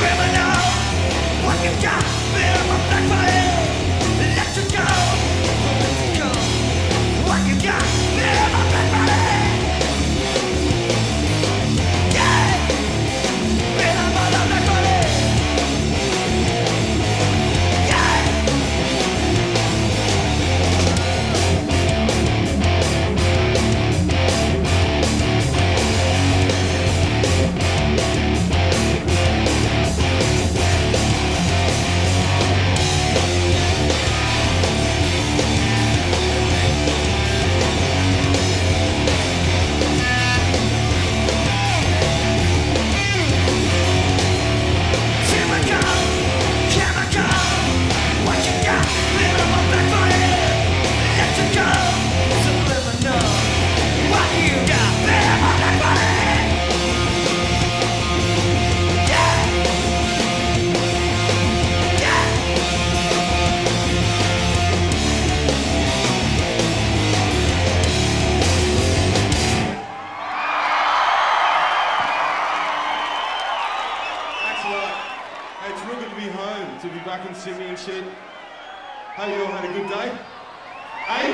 Hope you all had a good day. Hey?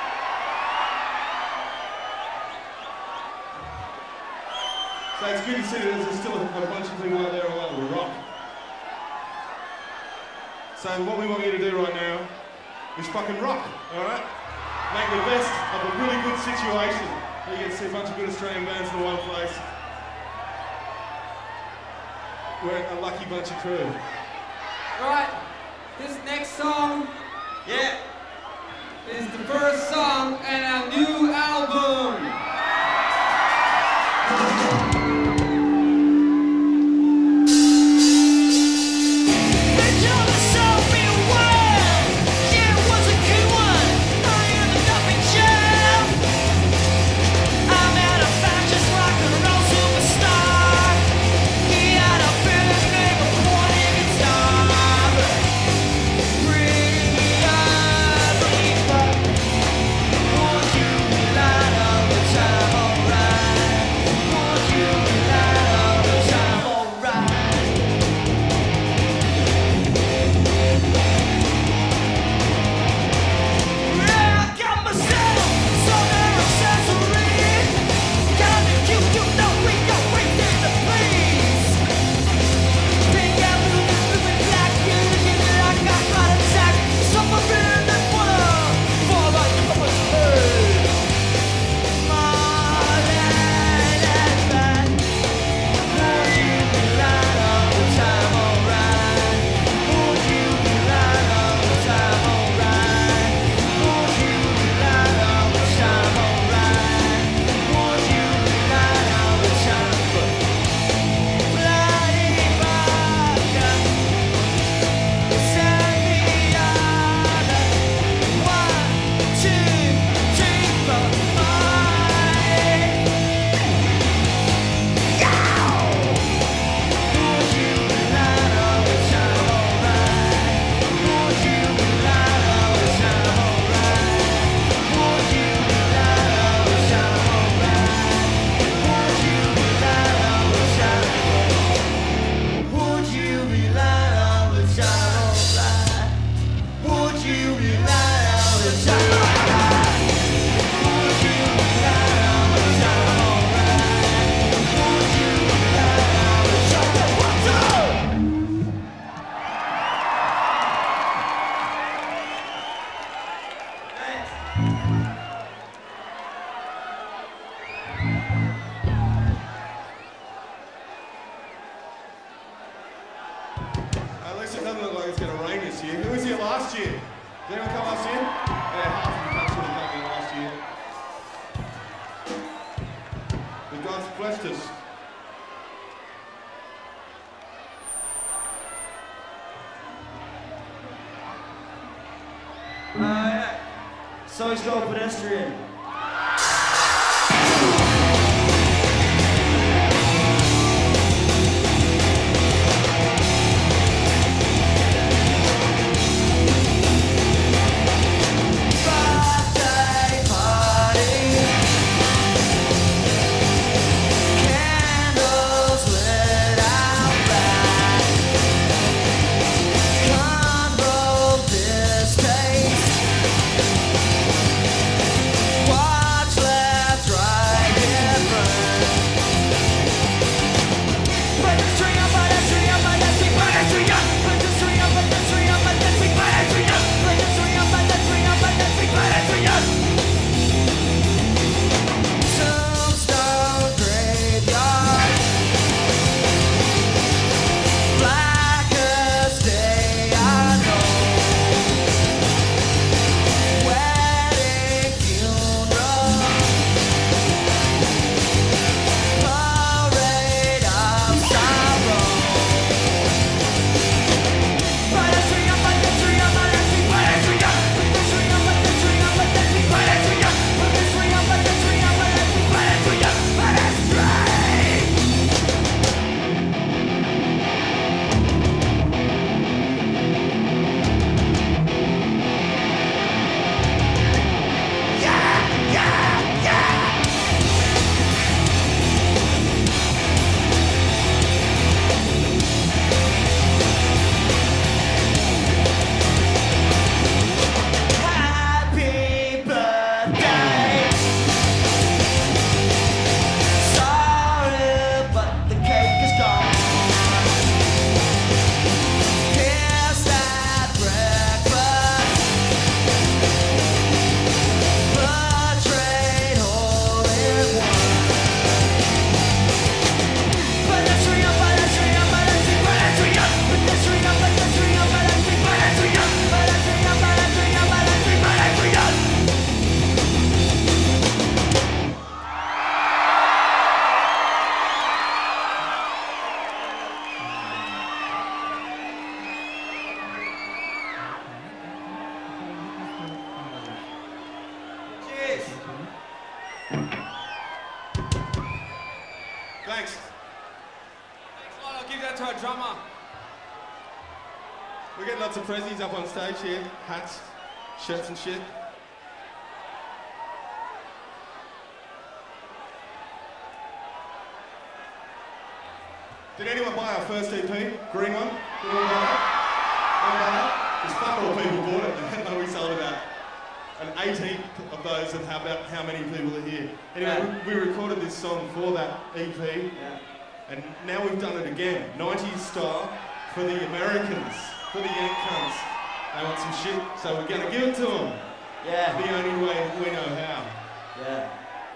So it's good to see that there's still a bunch of people out there all over the rock. So what we want you to do right now is fucking rock, alright? Make the best of a really good situation. You get to see a bunch of good Australian bands in one place. We're a lucky bunch of crew. Right, this next song, is the first song in our new album. At least it doesn't look like it's going to rain this year. Who was here last year? Did anyone come last year? Yeah, half of the country was coming last year. The gods blessed us. So he's got a pedestrian. Candles lit out bright. our drummer. We're getting lots of prezzies up on stage here. Hats, shirts and shit. Did anyone buy our first EP? Green one? Did anyone buy that? Because fuck all people bought it. I know we sold about an 18 of those, and how many people are here. Anyway, we recorded this song for that EP, and now we've done it again, 90s style, for the Americans, for the Yank cunts. They want some shit, so we're gonna give it to them. Yeah. The only way we know how. Yeah.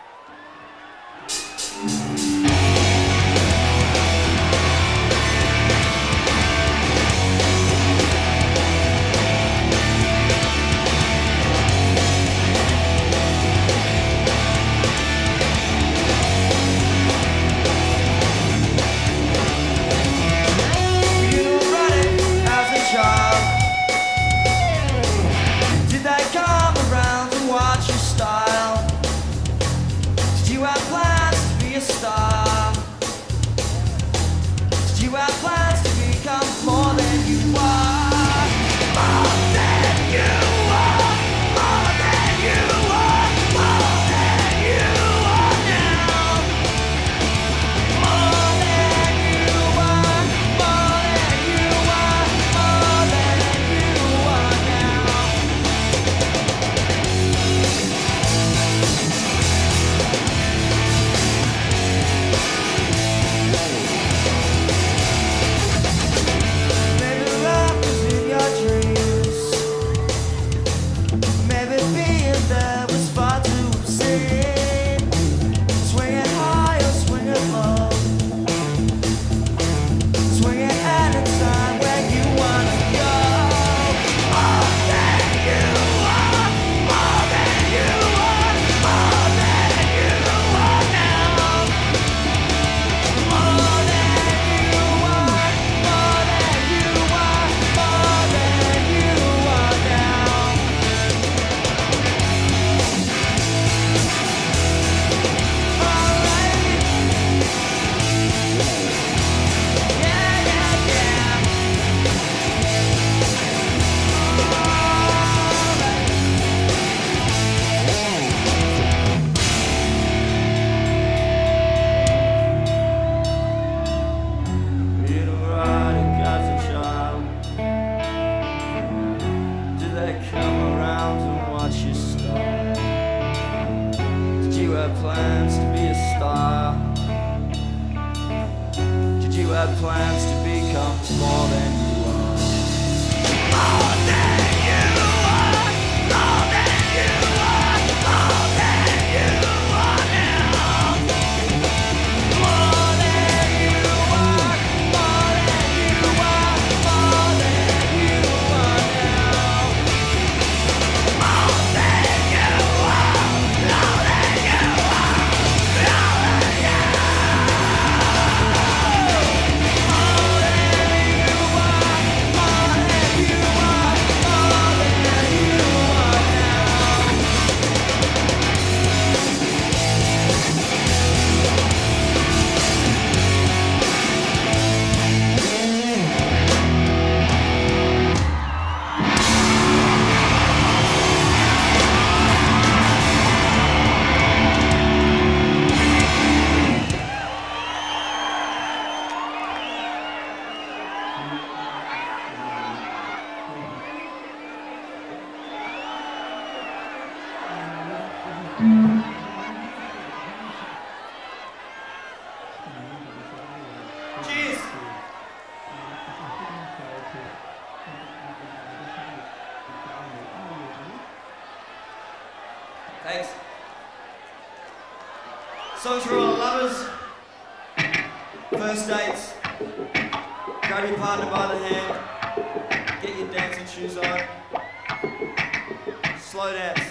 Thanks. Songs for all lovers, first dates, grab your partner by the hand, get your dancing shoes on, slow dance.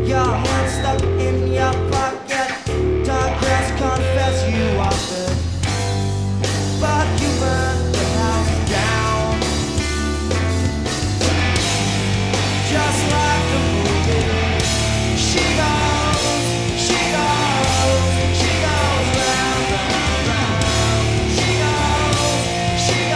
Your hand stuck in your pocket. Dark grass confess you offered, but you burned the house down. Just like the movie, she goes round, round, round. She goes.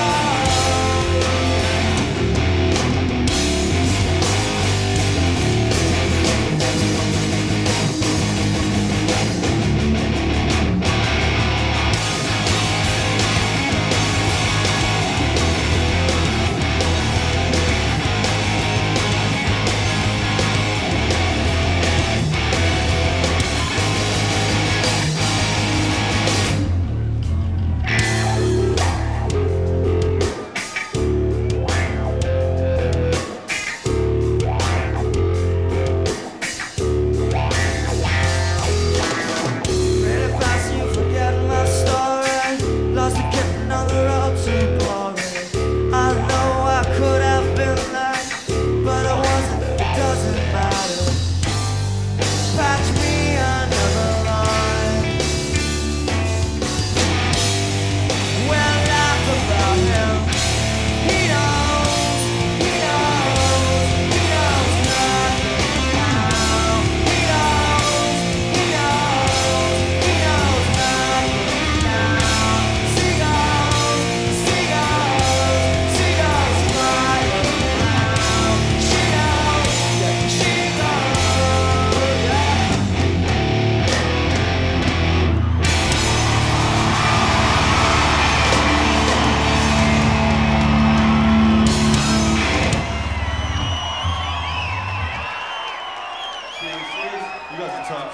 You guys are tops.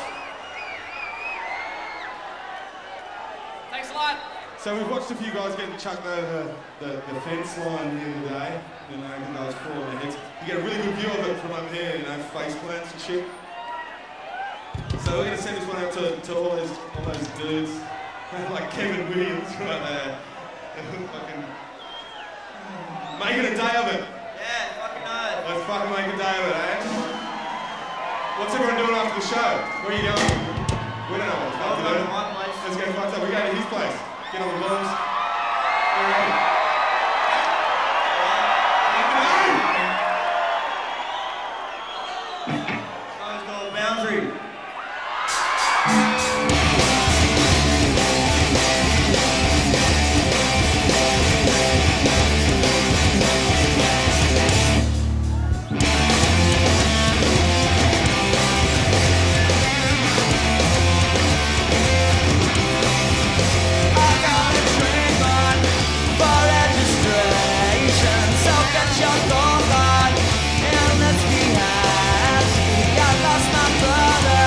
Thanks a lot. So we've watched a few guys getting chucked over the fence line here today. You know, and those fall on their heads. You get a really good view of it from up here, you know, face plants and shit. So we're going to send this one out to all those dudes. Like Kevin Williams right there. Fucking making a day of it. Yeah, fucking know. Let's fucking make a day of it, eh? What's everyone doing after the show? Where are you going? We don't know what's I'll fucked go to to do. my place. Let's get fucked up. We're going to his place. Get on the balls. We're ready. Song's called Boundary. Your thought and let's be happy. I lost my brother.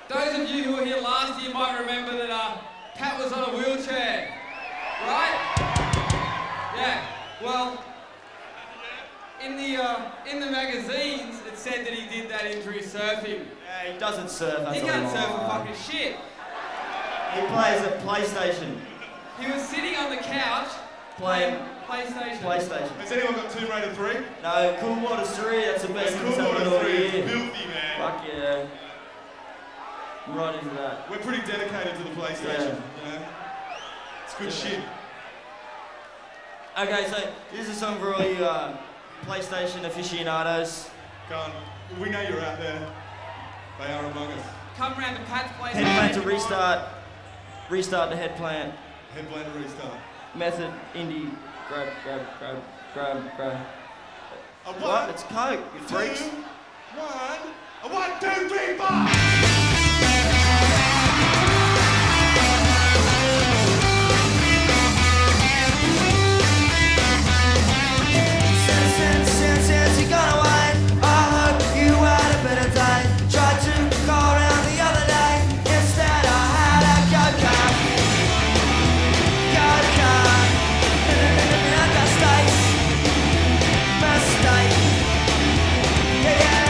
Those of you who were here last year might remember that Pat was on a wheelchair, right? Yeah. Well, in the magazines, it said that he did that injury surfing. Yeah, he doesn't surf. That's He a can't lie. surf for fucking shit. He plays a PlayStation. He was sitting on the couch Playing PlayStation. PlayStation. Has anyone got Tomb Raider 3? No, Cool Water 3. That's the best thing Cool that's happened Water all 3 is year. filthy, man. Fuck yeah. I'm right into that. We're pretty dedicated to the PlayStation, you know? It's good shit. Okay, so this is a song for all you PlayStation aficionados. Go on. We know you're out there. They are among us. Come round to Pat's place. Head plant to restart. Restart the head plant. Headband to restart. Method, indie, grab. A What? It's Coke, you freaks. 2, 1. A 1, 2, 3, 4. Since you gone away, I hope you had a better day. Tried to call around the other day, instead I had a go-kart. Mistake. Yeah.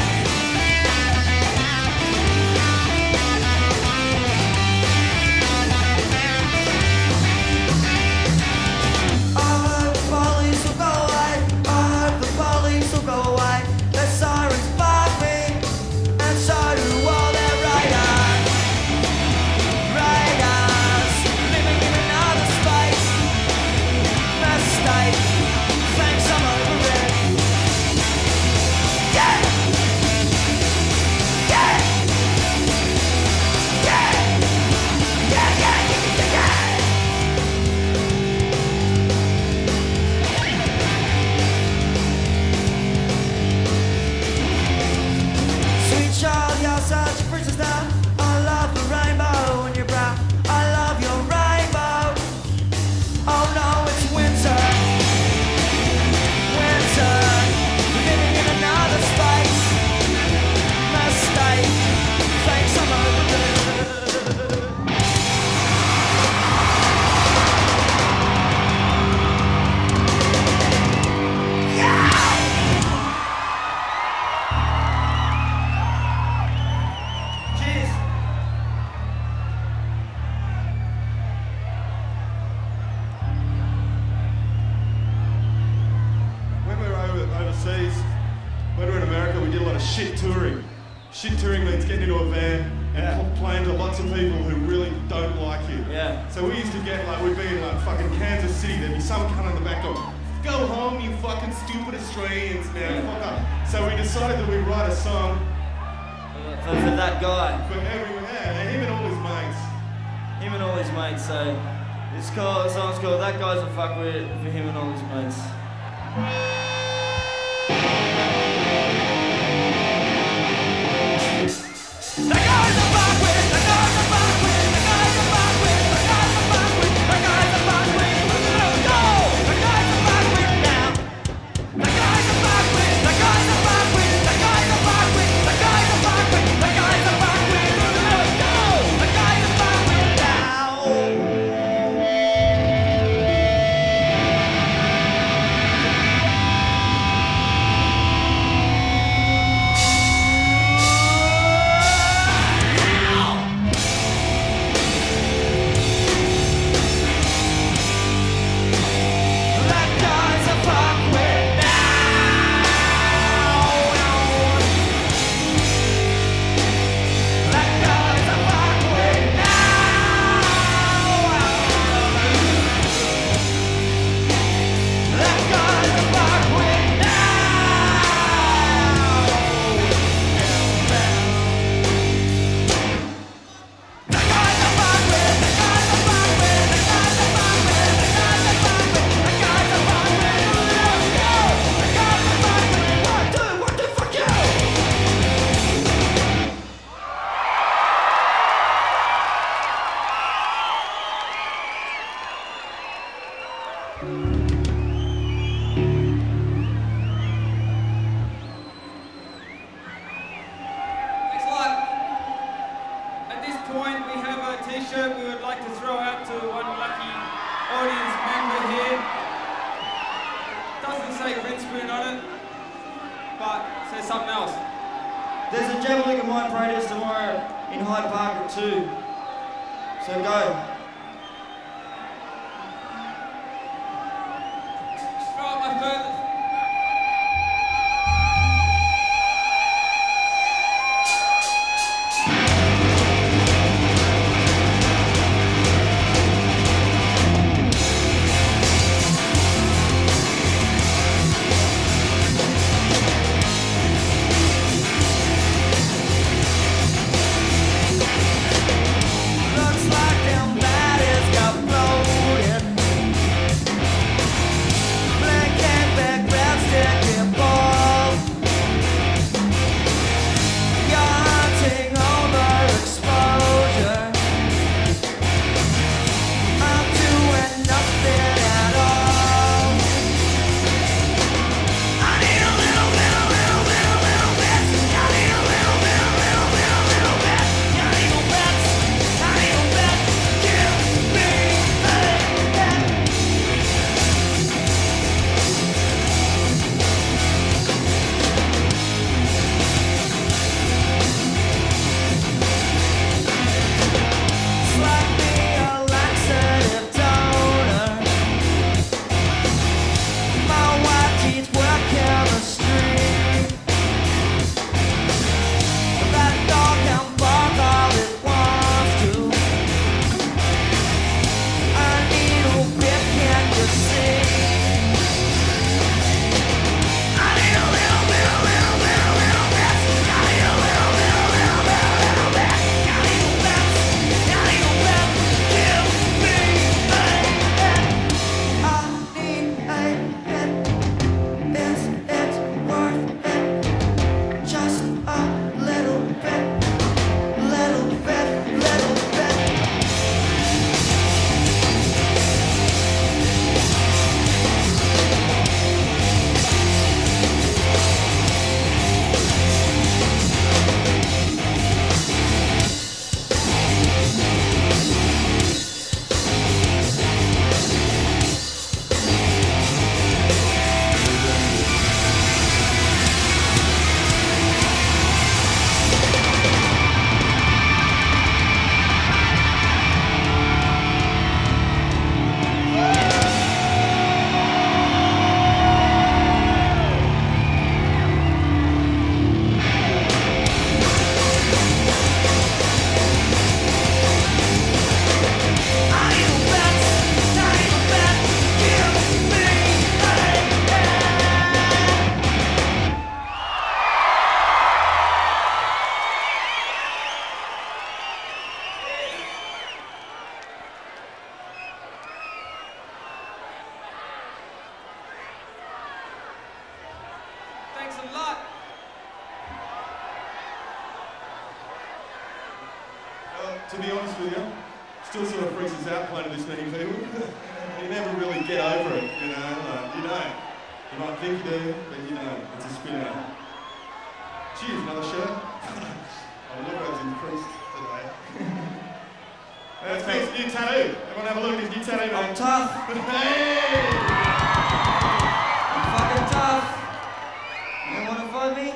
shit touring. Shit touring means getting into a van and playing to lots of people who really don't like you. Yeah. So we used to get like, we'd be in like fucking Kansas City, there'd be some cunt on the back door, go home you fucking stupid Australians, man, fuck up. So we decided that we'd write a song For that guy. for everyone, him and all his mates. Him and all his mates, so the song's called That Guy's a Fuckwit for him and all his mates. point, we have a t-shirt we would like to throw out to one lucky audience member here. Doesn't say Grinspoon on it, but says something else. There's a Javelin Mine protest tomorrow in Hyde Park at 2. So go. Throw up my furthest. Thanks a lot. To be honest with you, still sort of freaks us out playing to this many people. You never really get over it, you know. You don't. You might think you do, but you don't. It's a spinner. Cheers, another shirt. Oh, look, that's increased today. That's Pete's new tattoo. Everyone have a look at his new tattoo, mate. I'm tough. Hey! I'm fucking tough. You wanna fight me?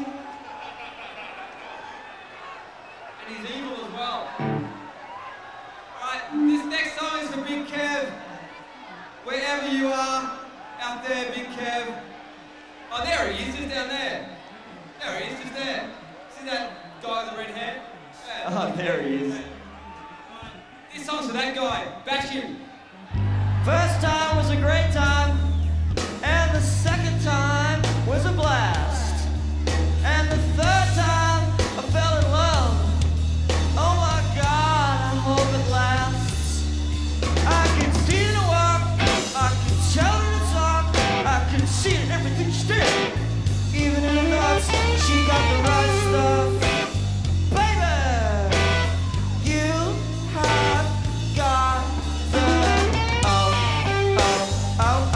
And he's evil as well. Alright, this next song is for Big Kev. Wherever you are, out there, Big Kev. Oh, there he is, just down there. There he is, just there. See that guy with the red hair? Yeah. Oh, there he is. This song's for that guy. Bash him. First time was a great time, and the second time was a blast. And the third time I fell in love. Oh my God, I hope it lasts. I can see it at work, I can tell it in talk, I can see it in everything she did. Even in the thoughts, she got the right stuff. Baby, you have got the oh, oh, oh.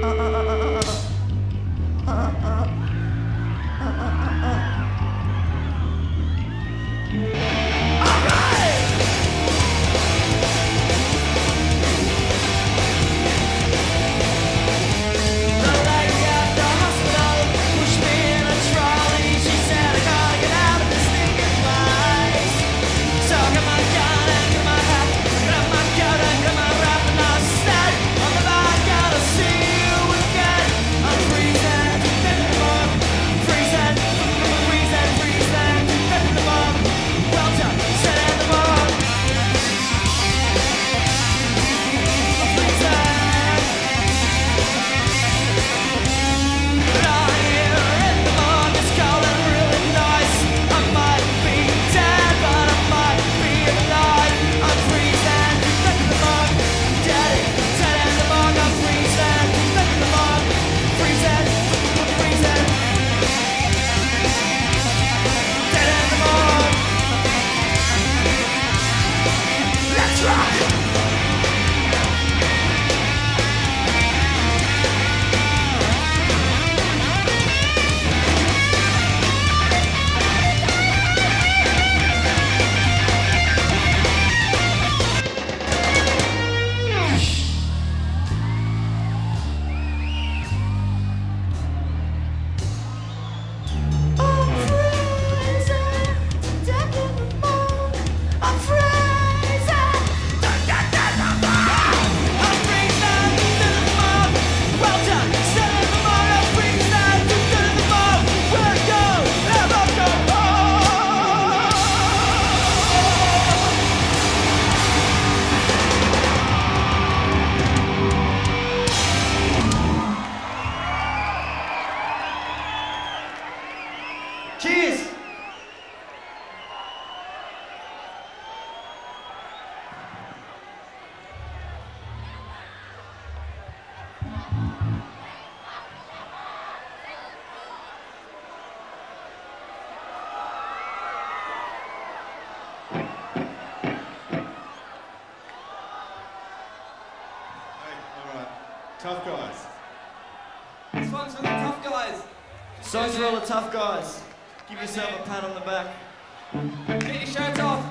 Tough guys. This one's for the tough guys. Songs for all the tough guys. Give yourself a pat on the back. Get your shirts off.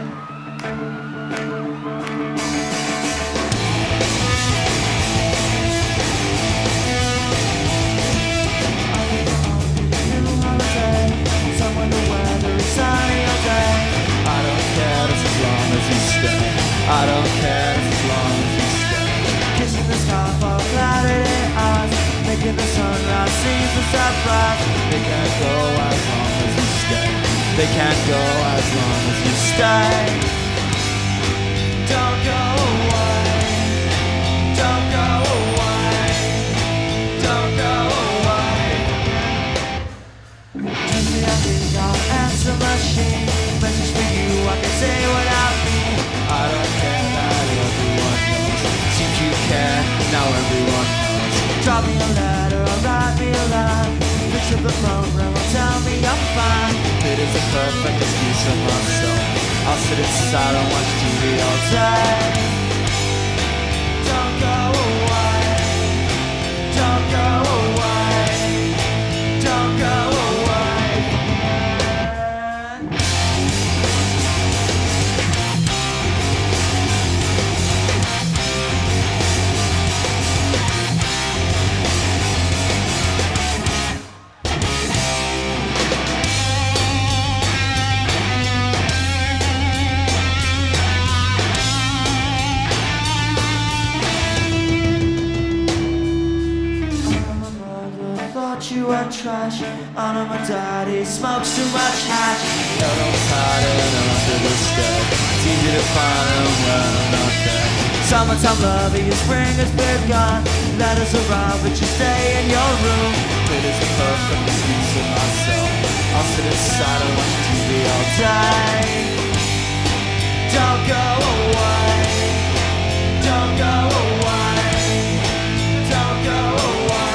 Somewhere the weather is sunny all day. I don't care just as long as you stay. I don't care just as long as you stay. Kissing the sky for clarity eyes, making the sunrise seem to surprise. They can't go as long as you stay. They can't go as long as you stay. Don't go away. Don't go away. Don't go away. Usually I think I'll answer machine. Message for you I can say without me. I don't care that everyone knows. Seems you care, now everyone knows. Drop me a letter or write me a line. Fix up the phone ring or tell me I'm fine. It is a perfect excuse for my soul. I'll sit inside and watch TV all day. Don't go away. Don't go away. Don't go away. You are trash. I know my daddy smokes too much hash. No, don't pattern under the step. It's easy to find them when I'm not there. Summertime lovey, spring has begun. Letters arrive, but you stay in your room. It is the perfect excuse for myself. I'll sit inside and watch TV all day. Don't go away. Don't go away. Don't go away.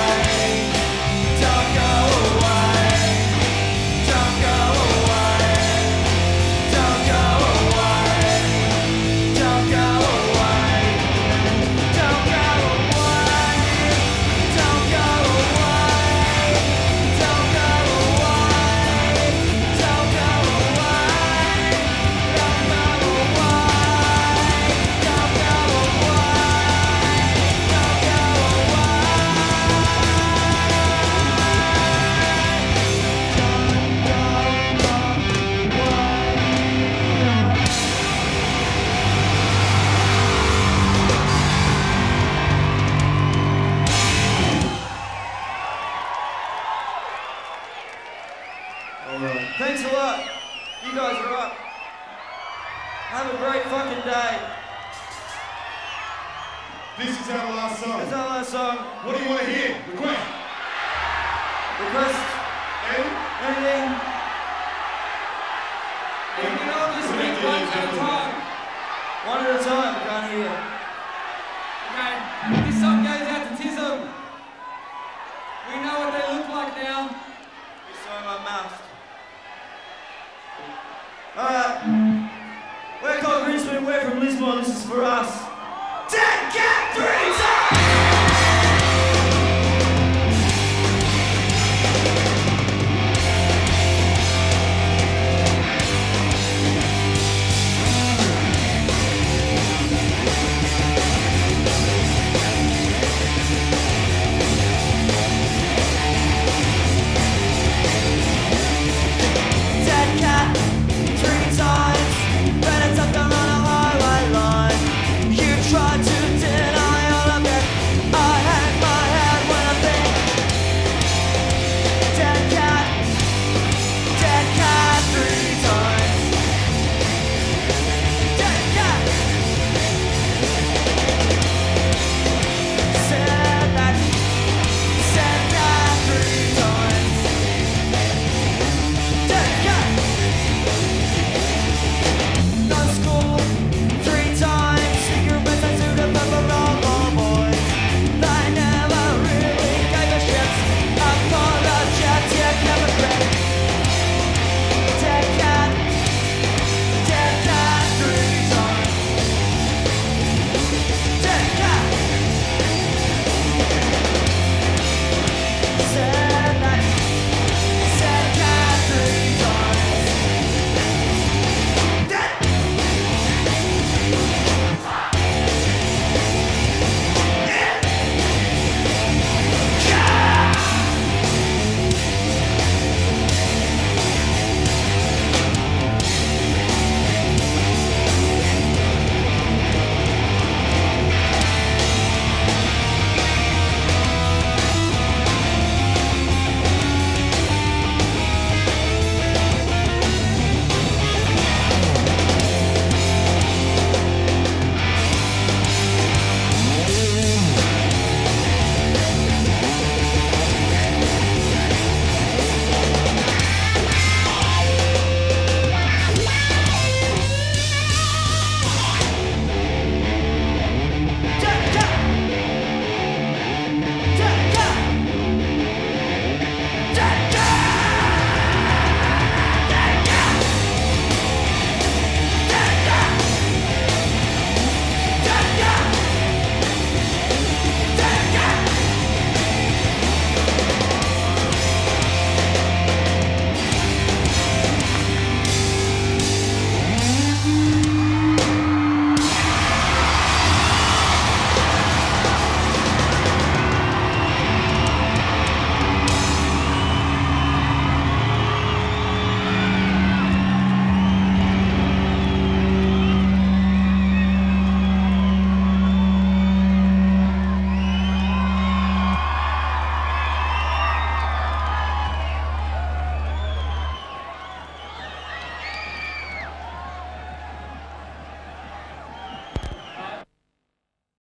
day. This is our last song. This is our last song. What do you want to hear? Request. Request anything. If we can all just speak one at a time. One at a time, can't hear. Okay, this song goes out to Tism. We know what they look like now.